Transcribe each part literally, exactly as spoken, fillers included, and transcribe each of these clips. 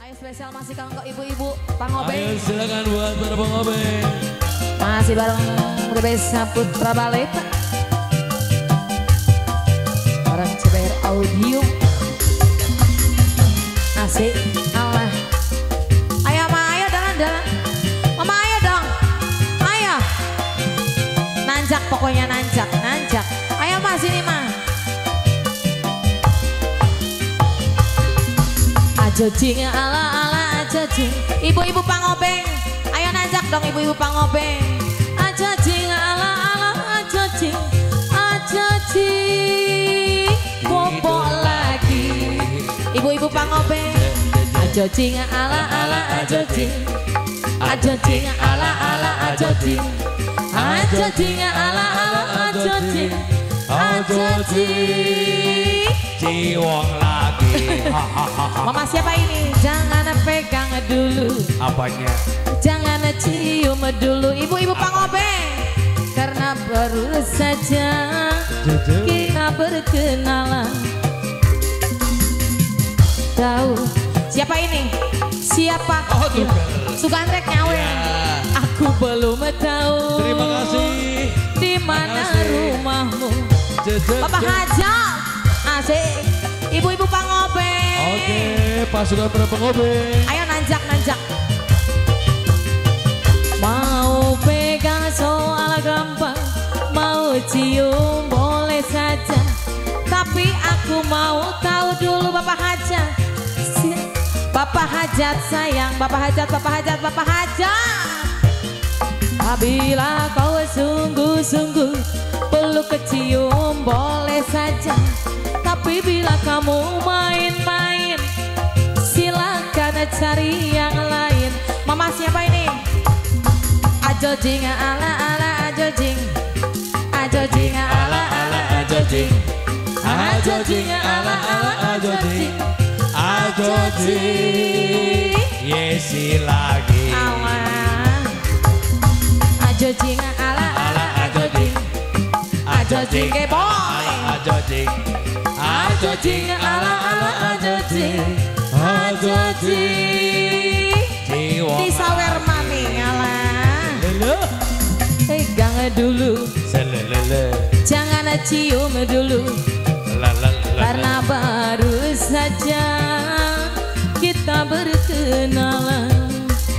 Ayo spesial masih kanggo ibu-ibu Pangobeng. Ayo silakan buat para Pangobeng. Masih bareng Rebesa Putra Baleta. Bareng C B R Audio. Asik Allah. Ayo Ma, ayo dalan-dalan. Mama ayo dong. Ayo. Nanjak pokoknya nanjak, nanjak. Ayo Ma sini Ma. Ajojing ala ala ajojing. Ibu-ibu Pangobeng. Ayo nanjak dong ibu-ibu Pangobeng. Ajojing ala ala ajojing. Ajojing popo lagi. Ibu-ibu Pangobeng. Ajojing ala ala ajojing. Ajojing ala ala ajojing. Ajojing ala ala ajojing. Ajojing Ciwong lagi. Mama siapa ini? Jangan pegang dulu. Apanya? Jangan cium dulu. Ibu-ibu Pangobeng. Karena baru saja kita berkenalan. Tahu siapa ini? Siapa? Oh, tuh. Sugandrek nyawe. Ya. Aku belum tahu. Terima kasih. Di mana rumahmu? Jejek, Bapak jejek. Hajat. Asik. Ibu-ibu Pangobeng. Oke, pasukan para Pangobeng. Ayo nanjak nanjak. Mau pegang soal gampang, mau cium boleh saja. Tapi aku mau tahu dulu Bapak Hajat. Bapak Hajat sayang, Bapak Hajat, Bapak Hajat, Bapak Hajat. Apabila kau sungguh-sungguh peluk kecium boleh saja. Tapi bila kamu main-main silakan cari yang lain. Mama siapa ini? Ajojing ala ala ajojing. Ajojing ala ala ajojing. Ajojing ala ala ajojing. Ajojing Yesi lagi. awan. Ajojing ala ala ajojing. Ajojing ke boy. Ajojing. Ajojing ala ala ajojing. Ajojing Ciwong. di sawer mami ala. Lele. Pegang dulu, Selelele. jangan cium dulu. La la la. Karena baru saja kita berkenalan.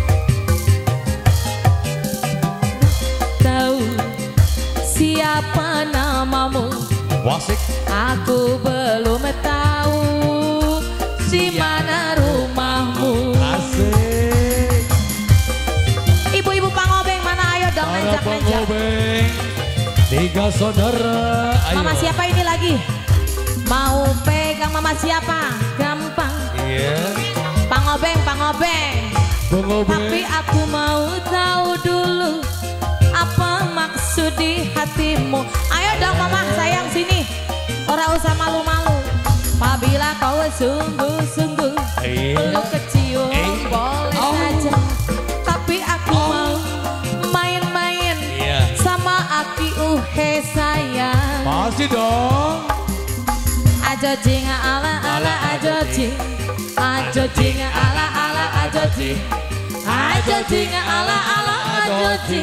Tahu siapa namamu? Wasik. Aku belum tahu di mana rumahmu. Asik. Ibu-ibu Pangobeng mana ayo dong Para nanjak-nanjak. Pangobeng. Tiga saudara. Ayo. Mama siapa ini lagi? Mau pegang mama siapa? Gampang. Iya. Pangobeng, Pangobeng. Pangobeng. Tapi aku mau tahu dulu apa maksud di hatimu. Ayo dong mama sayang sini. Ora usah malu-malu. Apabila kau sungguh-sungguh Iya. peluk kecium Eh. boleh Oh. saja. Tapi aku Oh. mau main-main Iya. sama aki uhe sayang. Masih dong. Ajojing ala ala ajojing. Ajojing ala ala ajojing. Ajojing ala ala ajojing.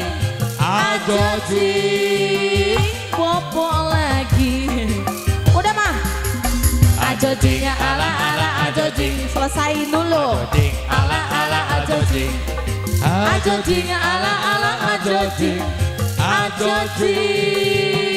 Ajojing popo lagi. Udah mah. Ajojing ala ala ajojing. Selesain dulu. Ajojing. Ala ala ajojing. Ajojing Ajojing. ala ala ajojing. Ajojing